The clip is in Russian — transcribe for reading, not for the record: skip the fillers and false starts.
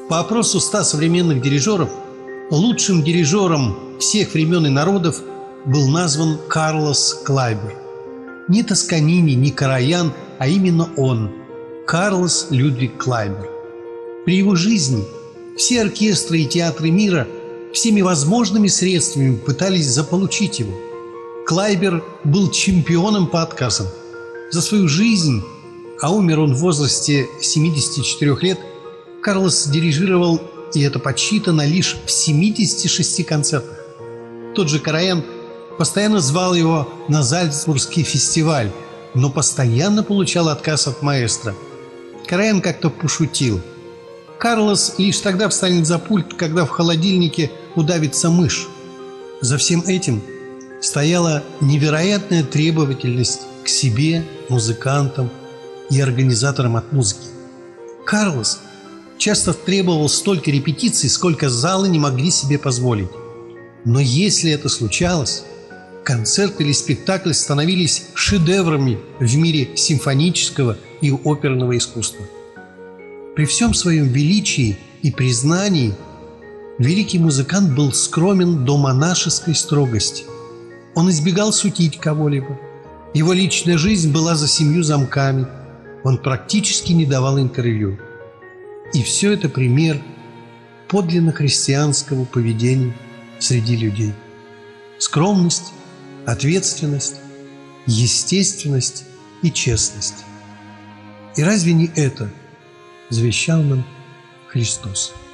По опросу 100 современных дирижеров лучшим дирижером всех времен и народов был назван Карлос Клайбер. Не Тосканини, не Караян, а именно он, Карлос Людвиг Клайбер. При его жизни все оркестры и театры мира всеми возможными средствами пытались заполучить его. Клайбер был чемпионом по отказам. За свою жизнь, а умер он в возрасте 74 лет, Карлос дирижировал, и это подсчитано, лишь в 76 концертах. Тот же Караян постоянно звал его на Зальцбургский фестиваль, но постоянно получал отказ от маэстро. Караян как-то пошутил: «Карлос лишь тогда встанет за пульт, когда в холодильнике удавится мышь». За всем этим стояла невероятная требовательность к себе, музыкантам и организаторам от музыки. Карлос часто требовал столько репетиций, сколько залы не могли себе позволить. Но если это случалось, концерт или спектакль становились шедеврами в мире симфонического и оперного искусства. При всем своем величии и признании великий музыкант был скромен до монашеской строгости. Он избегал шутить кого-либо. Его личная жизнь была за 7 замками. Он практически не давал интервью. И все это пример подлинно христианского поведения среди людей. Скромность, ответственность, естественность и честность. И разве не это завещал нам Христос?